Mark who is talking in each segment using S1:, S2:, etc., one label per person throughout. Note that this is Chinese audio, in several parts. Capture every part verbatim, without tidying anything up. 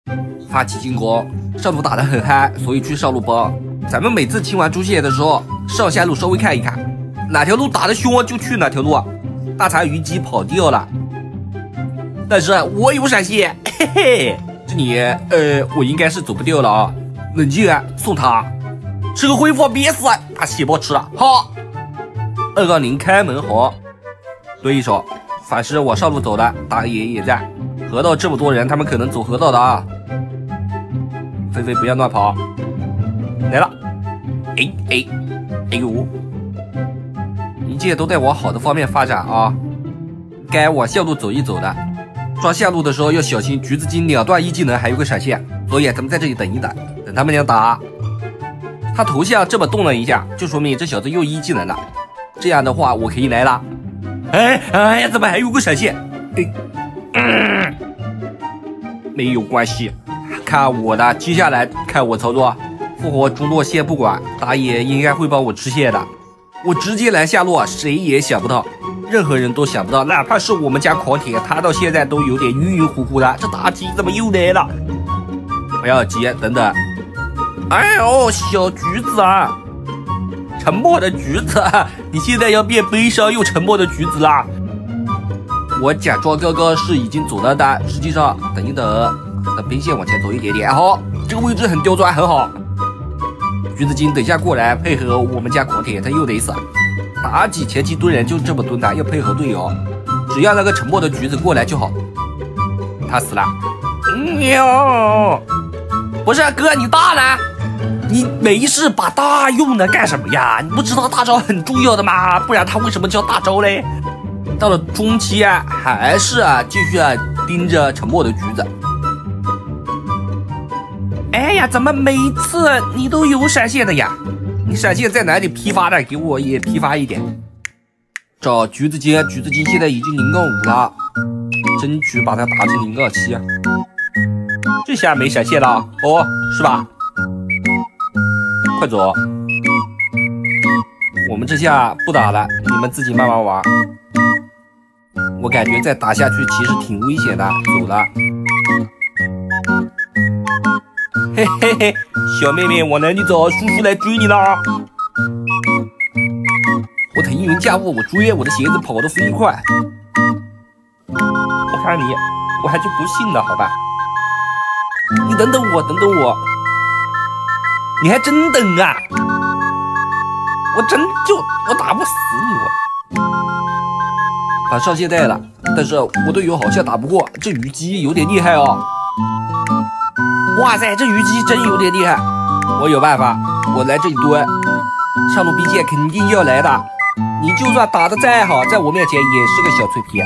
S1: 发起进攻，上路打得很嗨，所以去上路帮。咱们每次清完猪血的时候，上下路稍微看一看，哪条路打得凶就去哪条路。大残虞姬跑掉了，但是我有闪现，嘿嘿。这里呃，我应该是走不掉了啊！冷静啊，送他，吃个恢复，别死，把血包吃了。好，二杠零开门红，对一手，反噬往上路走了，打野也在。河道这么多人，他们可能走河道的啊。菲菲不要乱跑，来了，哎哎哎呦，一切都在往好的方面发展啊！该往下路走一走的。抓下路的时候要小心，橘子精两段一技能还有个闪现，所以咱们在这里等一等，等他们俩打。他头像这么动了一下，就说明这小子又一技能了。这样的话，我可以来了。哎哎呀，怎么还有个闪现？哎，嗯，没有关系，看我的，接下来看我操作。复活中路先不管，打野应该会帮我吃线的。我直接来下路，谁也想不到。任何人都想不到，哪怕是我们家狂铁，他到现在都有点晕晕乎乎的。这妲己怎么又来了？不要急，等等。哎呦，小橘子啊，沉默的橘子，你现在要变悲伤又沉默的橘子啦。我假装刚刚是已经走了的，实际上等一等，等兵线往前走一点点。好，这个位置很刁钻，很好。橘子精等下过来配合我们家狂铁，他又得死。妲己前期蹲人就这么蹲的，要配合队友，只要那个沉默的橘子过来就好。他死了，喵！不是哥，你大了，你没事把大用的干什么呀？你不知道大招很重要的吗？不然他为什么叫大招嘞？到了中期啊，还是啊继续啊盯着沉默的橘子。哎呀，怎么每次你都有闪现的呀？你闪现在哪里批发的？给我也批发一点。找橘子精，橘子精现在已经零杠五了，争取把它打成零杠七。这下没闪现了哦，是吧？快走！我们这下不打了，你们自己慢慢玩。我感觉再打下去其实挺危险的，走了。嘿嘿嘿，小妹妹往哪里走？叔叔来追你了！我腾云驾雾，我追，我的鞋子跑得飞快。我看你，我还就不信了，好吧？你等等我，等等我，你还真等啊！我真就我打不死你我。把上线带了，但是我队友好像打不过，这虞姬有点厉害哦。哇塞，这虞姬真有点厉害！我有办法，我来这里蹲，上路兵线肯定要来的。你就算打得再好，在我面前也是个小脆皮。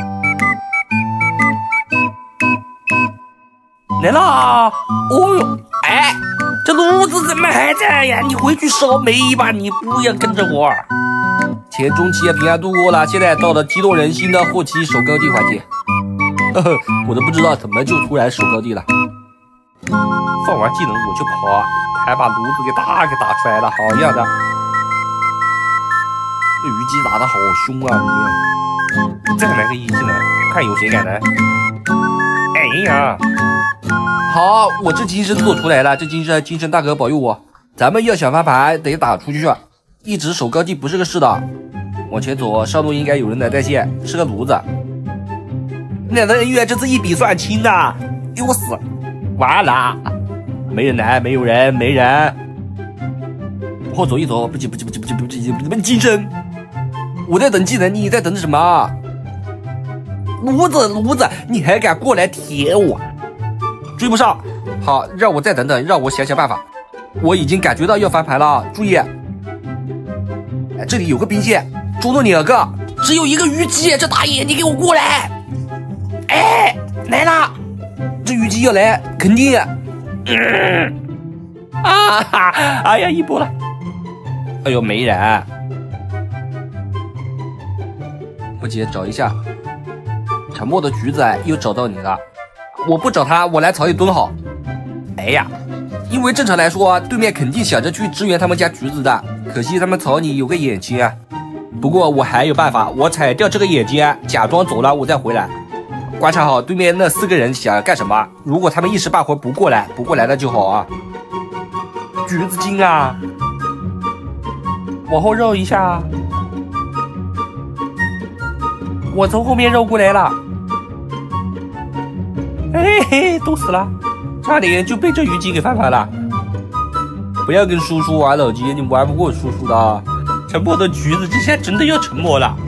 S1: 来啦！哦呦，哎，这炉子怎么还在呀？你回去烧煤吧，你不要跟着我。前中期平安度过了，现在到了激动人心的后期守高地环节。呵呵，我都不知道怎么就突然守高地了。放完技能我就跑，还把炉子给打给打出来了，好样的！这虞姬打得好凶啊你！再来个一技能，看有谁敢来！哎呀，好，我这金身做出来了，这金身金身大哥保佑我！咱们要想翻盘得打出去，一直守高地不是个事的。往前走，上路应该有人来带线，是个炉子。两个人员这次一笔算清的，给我死！完了，没人来，没有人，没人。往后走一走，不急不急不急不急不急不急，金身！我在等技能，你在等什么？炉子炉子，你还敢过来舔我？追不上，好，让我再等等，让我想想办法。我已经感觉到要翻盘了，注意！哎，这里有个兵线，中路两个，只有一个虞姬，这打野你给我过来！哎，来啦！这虞姬要来，肯定！嗯、啊哈！哎呀，一波了！哎呦，没人！不急，找一下。沉默的橘子又找到你了，我不找他，我来草野蹲好。哎呀，因为正常来说，对面肯定想着去支援他们家橘子的，可惜他们草里有个眼睛啊。不过我还有办法，我踩掉这个眼睛，假装走了，我再回来。 观察好对面那四个人想要干什么。如果他们一时半会不过来，不过来了就好啊。橘子精啊，往后绕一下。我从后面绕过来了。嘿嘿，都死了，差点就被这虞姬给翻盘了。不要跟叔叔玩手机，你玩不过叔叔的。沉默的橘子这下真的要沉默了。